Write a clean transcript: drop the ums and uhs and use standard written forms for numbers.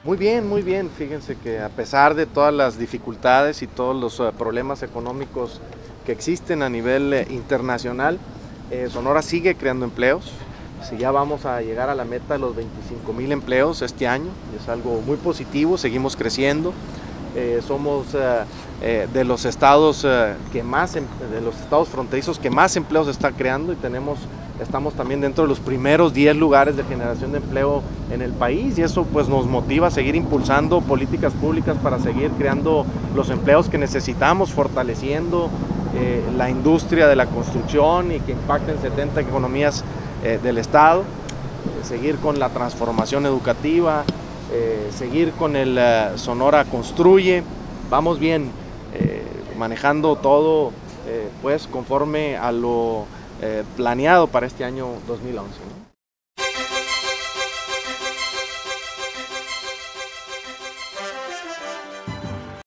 Muy bien. Fíjense que a pesar de todas las dificultades y todos los problemas económicos que existen a nivel internacional, Sonora sigue creando empleos. Si ya vamos a llegar a la meta de los 25,000 empleos este año, es algo muy positivo, seguimos creciendo. Somos de los estados de los estados fronterizos que más empleos está creando y estamos también dentro de los primeros 10 lugares de generación de empleo en el país, y eso pues nos motiva a seguir impulsando políticas públicas para seguir creando los empleos que necesitamos, fortaleciendo la industria de la construcción y que impacten 70 economías del estado, seguir con la transformación educativa, seguir con el Sonora Construye. Vamos bien, manejando todo pues conforme a lo planeado para este año 2011, ¿no?